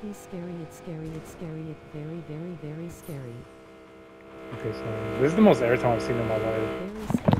really scary. It's scary. It's scary. It's very, very, very scary. Okay, so this is the most airtime I've seen in my life. Very scary.